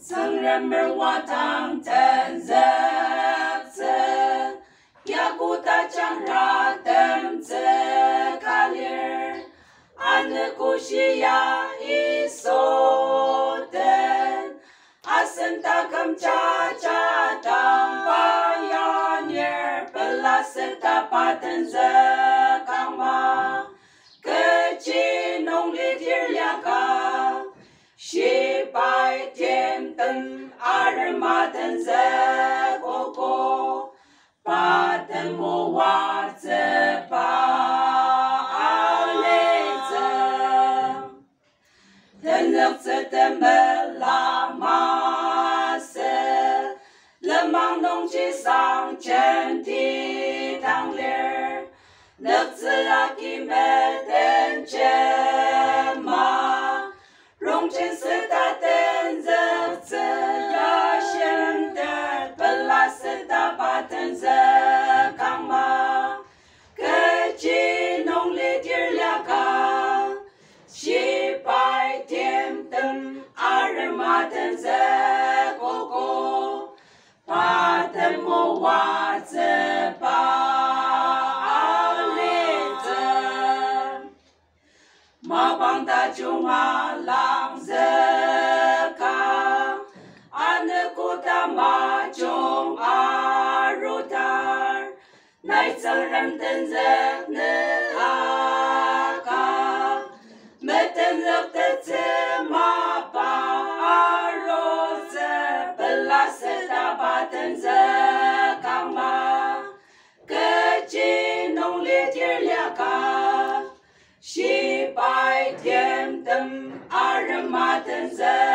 曾人们我当真热真，呀古达将拉登这卡里儿，安的古西呀伊索登，阿森达kam cha cha当巴呀尼尔，本拉森达巴登这康嘛，可吉农里提尔呀卡。西白天灯，阿尔玛登在哥哥，巴登莫瓦在巴阿雷泽，登热泽登门拉马塞，勒芒东西上前提当脸，热泽阿基梅登前马。容前四大灯热着呀，现代本拉四大把灯热康嘛，可吉农里提尔呀卡，西白天灯阿人马灯热哥哥，把灯莫瓦着把阿里着，马帮大就马拉。马中阿如达，乃曾人登热那阿卡，没登热的这马巴阿罗泽，本拉斯达巴登热康嘛，可吉农里提尔呀卡。 西白天灯，阿人马登热。